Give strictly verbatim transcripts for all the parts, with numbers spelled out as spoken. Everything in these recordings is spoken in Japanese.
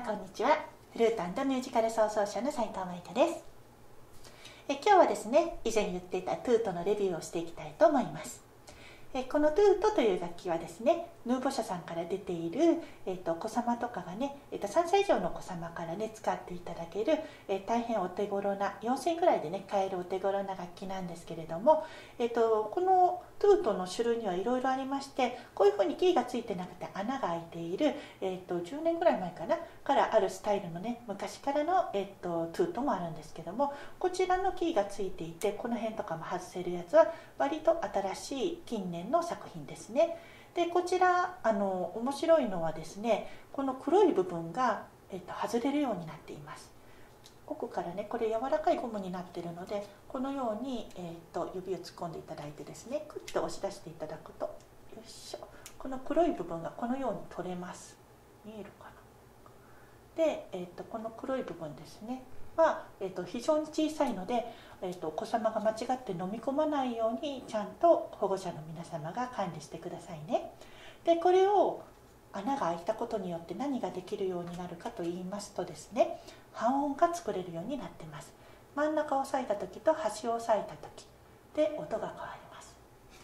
こんにちは。フルート&ミュージカル創造者の斉藤舞香です。え今日はですね、以前言っていたトゥートのレビューをしていきたいと思います。えこのトゥートという楽器はですね、ヌーボ社さんから出ている、えー、とお子様とかがね、えー、とさんさい以上のお子様からね使っていただける、えー、大変お手頃なよんせんえんくらいでね買えるお手頃な楽器なんですけれども、えー、とこのトゥートの種類にはいろいろありまして、こういうふうにキーがついてなくて穴が開いている、えー、とじゅうねんぐらい前かなからあるスタイルのね昔からの、えー、とトゥートもあるんですけども、こちらのキーがついていてこの辺とかも外せるやつは割と新しい近年の作品ですね。でこちらあの面白いのはですね、この黒い部分が、えー、と外れるようになっています。奥からね、これ柔らかいゴムになっているので、このように、えー、と指を突っ込んでいただいてですね、クッと押し出していただくと、よいしょ、この黒い部分がこのように取れます。見えるかな。で、えー、とこの黒い部分ですねは、えー、と非常に小さいので、えー、とお子様が間違って飲み込まないようにちゃんと保護者の皆様が管理してくださいね。でこれを穴が開いたことによって何ができるようになるかと言いますとですね、半音が作れるようになっています。真ん中を押さえた時と端を押さえた時で音が変わります。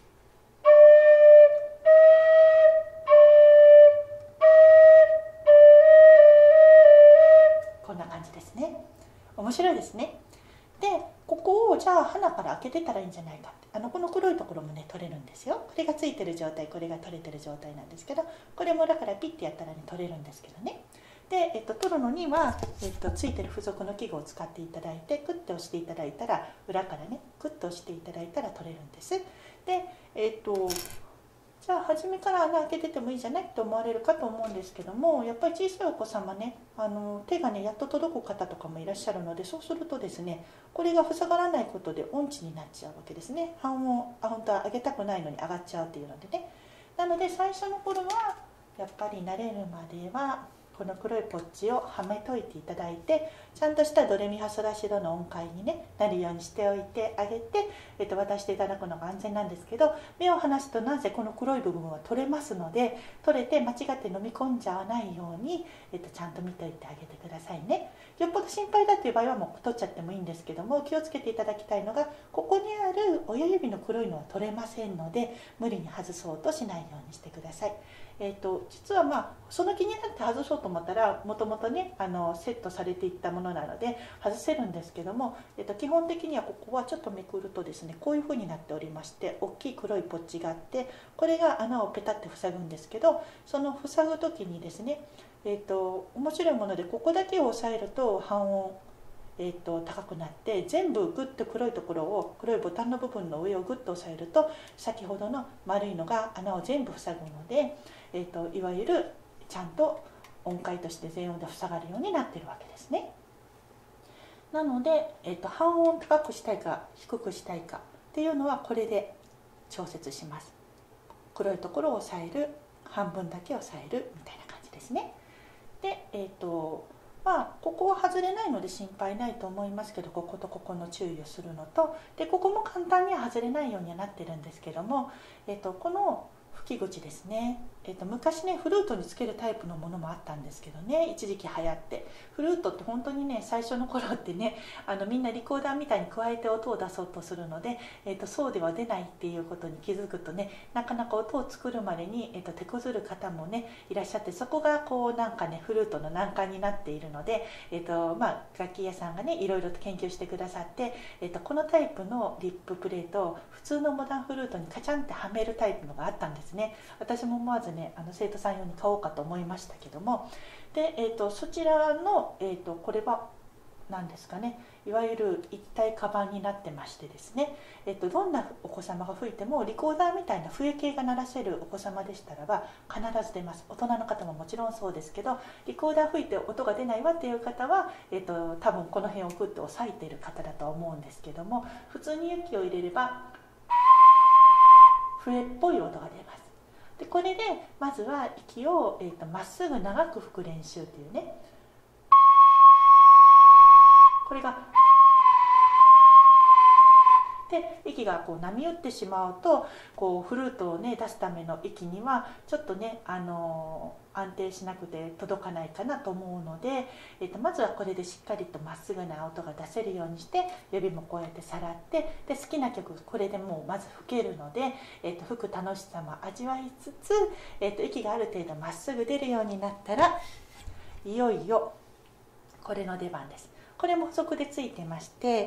こんな感じですね。面白いですね。でここをじゃあ鼻から開けてたらいいんじゃないかって、あのこの黒いところもね取れるんですよ。これがついてる状態、これが取れてる状態なんですけど、これもだからピッてやったらね取れるんですけどね。で、えっと、取るのには、えっと、ついてる付属の器具を使っていただいて、クッて押していただいたら裏からねクッと押していただいたら取れるんです。で、えっとじゃあ初めから穴開けててもいいじゃないって思われるかと思うんですけども、やっぱり小さいお子様ね、あの手がねやっと届く方とかもいらっしゃるので、そうするとですね、これが塞がらないことで音痴になっちゃうわけですね。半音あ本当は上げたくないのに上がっちゃうっていうのでね。なので最初の頃はやっぱり慣れるまではこの黒いポッチをはめといていただいて、ちゃんとしたドレミファソラシドの音階に、ね、なるようにしておいてあげて、えっと、渡していただくのが安全なんですけど、目を離すとなぜこの黒い部分は取れますので、取れて間違って飲み込んじゃわないように、えっと、ちゃんと見ておいてあげてくださいね。よっぽど心配だという場合はもう取っちゃってもいいんですけども、気をつけていただきたいのが、ここにある親指の黒いのは取れませんので、無理に外そうとしないようにしてください。えー、と実はまあその気になって外そうと思ったらもともとねあのセットされていったものなので外せるんですけども、えー、と基本的にはここはちょっとめくるとですね、こういう風になっておりまして、大きい黒いポッチがあって、これが穴をペタって塞ぐんですけど、その塞ぐ時にですね、えー、と面白いもので、ここだけを押さえると半音えー、と高くなって、全部グッと黒いところを黒いボタンの部分の上をグッと押さえると先ほどの丸いのが穴を全部塞ぐので、えー、といわゆるちゃんと音階として全音で塞がるようになっているわけですね。なので、えー、と半音高くしたいか低くしたいかっていうのはこれで調節します。黒いところを押さえる、半分だけ押さえるみたいな感じですね。で、えっ、ー、とまあ、ここは外れないので心配ないと思いますけど、こことここの注意をするのと、でここも簡単には外れないようにはなってるんですけども、えっと、この吹き口ですね、えっと、昔ねフルートにつけるタイプのものもあったんですけどね、一時期流行って、フルートって本当にね最初の頃ってね、あのみんなリコーダーみたいに加えて音を出そうとするので、えっと、そうでは出ないっていうことに気づくとね、なかなか音を作るまでに、えっと、手こずる方もねいらっしゃって、そこがこうなんかねフルートの難関になっているので、えっとまあ、楽器屋さんがねいろいろと研究してくださって、えっと、このタイプのリッププレートを普通のモダンフルートにカチャンってはめるタイプのがあったんですね。私も思わずねあの生徒さん用に買おうかと思いましたけども、で、えっと、そちらの、えっと、これは何ですかね、いわゆる一体カバンになってましてですね、えっと、どんなお子様が吹いてもリコーダーみたいな笛系が鳴らせるお子様でしたらば必ず出ます。大人の方ももちろんそうですけど、リコーダー吹いて音が出ないわっていう方は、えっと、多分この辺をグッと押さえている方だと思うんですけども、普通に息を入れれば笛っぽい音が出ます。でこれでまずは息をま、えー、とっすぐ長く吹く練習っていうね、これがっで息がこう波打ってしまうとこうフルートをね出すための息にはちょっとねあの安定しなくて届かないかなと思うので、えー、とまずはこれでしっかりとまっすぐな音が出せるようにして指もこうやってさらってで好きな曲これでもうまず吹けるので、えー、と吹く楽しさも味わいつつ、えー、と息がある程度まっすぐ出るようになったらいよいよこれの出番です。これも付属でついてまして、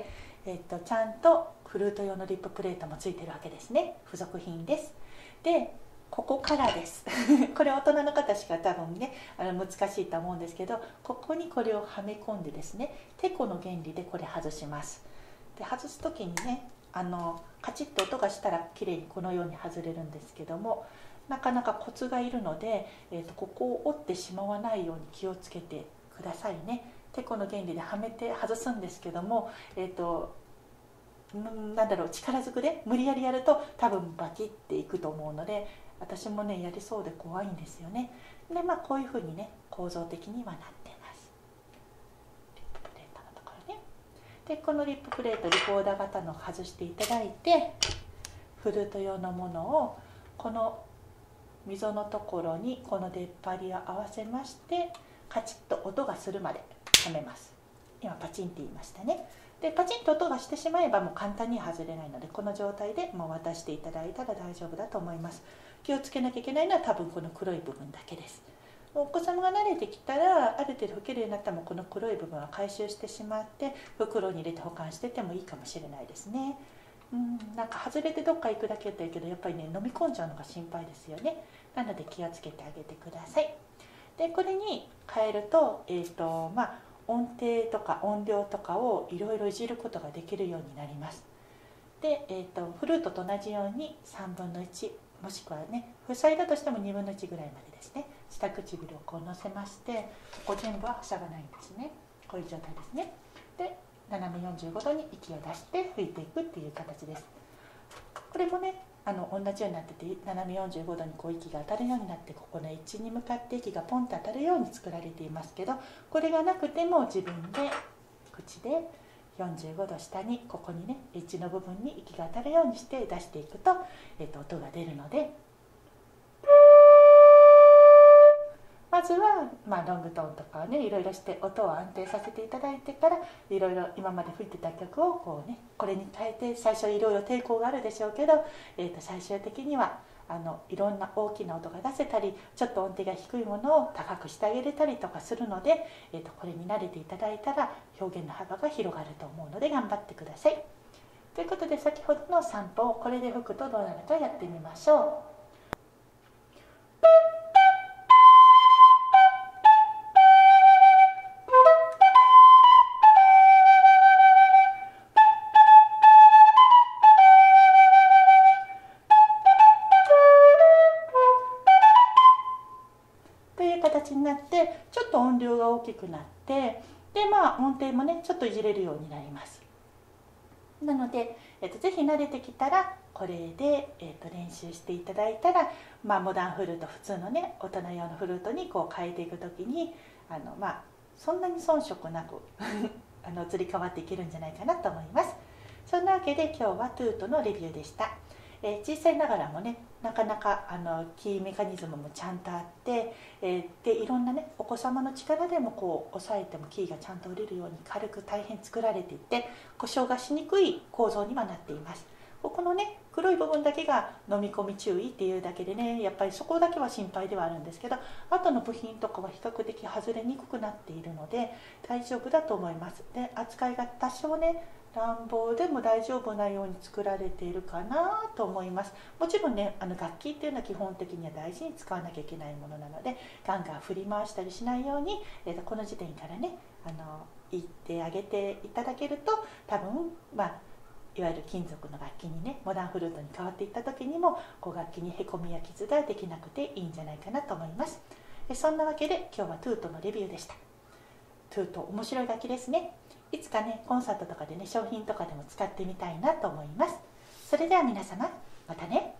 えー、とちゃんとフルート用のリッププレートもついてるわけですね。付属品です。でここからですこれ大人の方しか多分ねあの難しいと思うんですけど、ここにこれをはめ込んでですねテコの原理でこれ外します。で外す時にねあのカチッと音がしたら綺麗にこのように外れるんですけども、なかなかコツがいるので、えー、とここを折ってしまわないように気をつけてくださいね。テコの原理ではめて外すんですけども、えーとなんだろう力ずくで無理やりやると多分バキッていくと思うので、私もねやりそうで怖いんですよね。でまあこういうふうにね構造的にはなってます。リッププレートのところね。でこのリッププレートリコーダー型の外していただいて、フルート用のものをこの溝のところにこの出っ張りを合わせましてカチッと音がするまではめます。今パチンって言いましたね。でパチンと音がしてしまえばもう簡単に外れないので、この状態でもう渡していただいたら大丈夫だと思います。気をつけなきゃいけないのは多分この黒い部分だけです。お子様が慣れてきたらある程度吹けるようになったらもうこの黒い部分は回収してしまって袋に入れて保管しててもいいかもしれないですね。うんなんか外れてどっか行くだけだったらいいけど、やっぱりね飲み込んじゃうのが心配ですよね。なので気をつけてあげてください。でこれに変えると、えーとまあ、音程とか音量とかをいろいろいじることができるようになります。で、えーとフルートと同じようにさんぶんのいちもしくはね塞いだとしてもにぶんのいちぐらいまでですね、下唇をこう乗せまして、ここ全部は塞がないんですね。こういう状態ですね。で斜めよんじゅうごどに息を出して吹いていくっていう形です。これもねあの同じようになってて斜めよんじゅうごどにこう息が当たるようになって、ここのエッジに向かって息がポンと当たるように作られていますけど、これがなくても自分で口でよんじゅうごど下にここにねエッジの部分に息が当たるようにして出していくと、えー、と音が出るので、まずは、まあ、ロングトーンとかをねいろいろして音を安定させていただいてから、いろいろ今まで吹いてた曲をこうねこれに変えて、最初いろいろ抵抗があるでしょうけど、えー、と最終的にはあのいろんな大きな音が出せたり、ちょっと音程が低いものを高くしてあげれたりとかするので、えー、とこれに慣れていただいたら表現の幅が広がると思うので頑張ってください。ということで先ほどの散歩をこれで吹くとどうなるかやってみましょう。になってちょっと音量が大きくなって、でまあ音程もねちょっといじれるようになります。なので、えー、とぜひ慣れてきたらこれで、えー、と練習していただいたら、まあ、モダンフルート普通のね大人用のフルートにこう変えていくときにあの、まあ、そんなに遜色なくあの移り変わっていけるんじゃないかなと思います。そんなわけで今日はトゥートのレビューでした。えー、小さいながらもねなかなかあのキーメカニズムもちゃんとあって、えー、でいろんなねお子様の力でもこう押さえてもキーがちゃんと降りるように軽く大変作られていて故障がしにくい構造にはなっています。ここのね黒い部分だけが飲み込み注意っていうだけでねやっぱりそこだけは心配ではあるんですけど、後の部品とかは比較的外れにくくなっているので大丈夫だと思います。で扱いが多少ね乱暴でも大丈夫なように作られているかなと思います。もちろんねあの楽器っていうのは基本的には大事に使わなきゃいけないものなのでガンガン振り回したりしないように、えー、とこの時点からねあの言ってあげていただけると多分まあいわゆる金属の楽器にねモダンフルートに変わっていった時にもこう楽器にへこみや傷ができなくていいんじゃないかなと思います。そんなわけで今日はトゥートのレビューでした。トゥート面白い楽器ですね。いつかねコンサートとかでね商品とかでも使ってみたいなと思います。それでは皆様またね。